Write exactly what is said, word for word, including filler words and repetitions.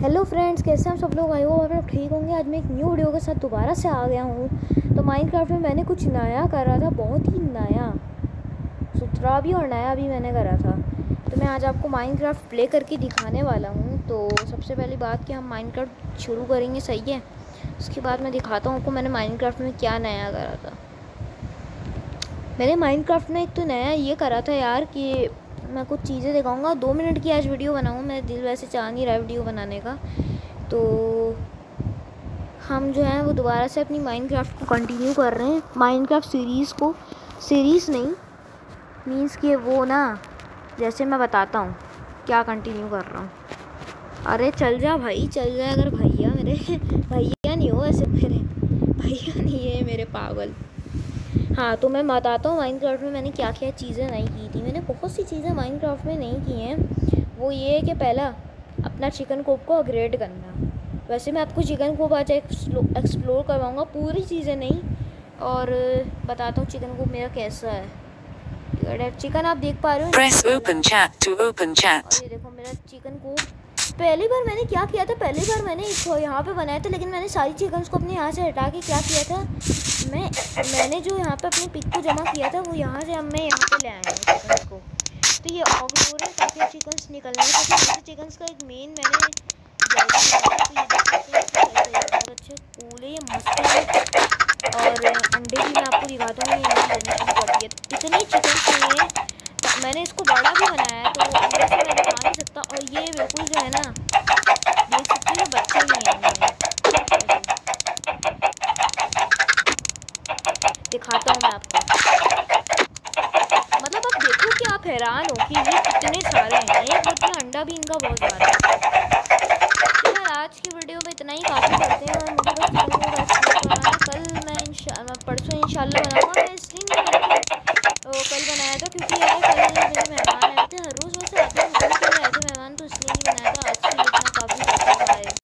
Hello friends, कैसे हम सब लोग आए हो और आप ठीक होंगे। आज मैं एक न्यू वीडियो के साथ दोबारा से आ गया हूँ। तो माइनक्राफ्ट में मैंने कुछ नया करा था, बहुत ही नया, सुथरा भी और नया भी मैंने करा था। तो मैं आज आपको माइनक्राफ्ट प्ले करके दिखाने वाला हूँ। तो सबसे पहली बात कि हम माइनक्राफ्ट शुरू करेंगे, सही है। उसके बाद मैं दिखाता हूँ आपको मैंने माइनक्राफ्ट में क्या नया करा था। मैंने माइनक्राफ्ट में एक तो नया ये करा था यार कि मैं कुछ चीज़ें दिखाऊंगा। दो मिनट की आज वीडियो बनाऊंगा, मेरा दिल वैसे चाह नहीं रहा वीडियो बनाने का। तो हम जो है वो दोबारा से अपनी माइनक्राफ्ट को कंटिन्यू कर रहे हैं, माइनक्राफ्ट सीरीज़ को। सीरीज़ नहीं मीन्स कि वो ना, जैसे मैं बताता हूँ क्या कंटिन्यू कर रहा हूँ। अरे चल जा भाई, चल जा। अगर भैया मेरे भैया नहीं हो, ऐसे मेरे भैया नहीं है मेरे, पागल। हाँ, तो मैं बताता हूँ माइनक्राफ्ट में मैंने क्या क्या चीज़ें नहीं की थी। मैंने बहुत सी चीज़ें माइनक्राफ्ट में नहीं की हैं। वो ये है कि पहला अपना चिकन कोप को अपग्रेड करना। वैसे मैं आपको चिकन कोप आज एक्सप्लोर करवाऊँगा, पूरी चीज़ें नहीं, और बताता हूँ चिकन कोप मेरा कैसा है। चिकन आप देख पा रहे हो। Press open chat to open chat. और ये देखो मेरा चिकन कोप। पहली बार मैंने क्या किया था, पहली बार मैंने इसको यहाँ पे बनाया था, लेकिन मैंने सारी चिकन्स को अपने यहाँ से हटा के क्या किया था, मैं मैंने जो यहाँ पे अपने पिक को जमा किया था वो यहाँ से अब मैं यहाँ पे ले आया हूँ चिकन्स को। तो ये ऑगलोर है ताकि चिकन्स निकलने हैं। तो चिकन्स का एक मेन मैंने बहुत अच्छे कूल है, ये मस्त है। और अंडे भी मैं आपको दिखाता हूँ, यहाँ देने शुरू कर दिए। इतनी चिकन्स नहीं है, मैंने इसको बड़ा भी बनाया है तो अंदर से मैं दिखा नहीं सकता। और ये बिल्कुल जो है ना, देख सकते हो बच्चे नहीं है। दिखाता हूँ मैं आपको, मतलब आप देखो कि आप हैरान हो कि ये कितने सारे हैं। एक बच्चा अंडा भी इनका बहुत ज़्यादा है। तो यार आज की वीडियो में इतना ही काफ़ी करते हैं। और मुझे बस कल मैं इंशा परसों इंशाल्लाह बनाऊँगा। मैं इसलिए नहीं मैंने कल बनाया था क्योंकि यार कल मेरे मेहमान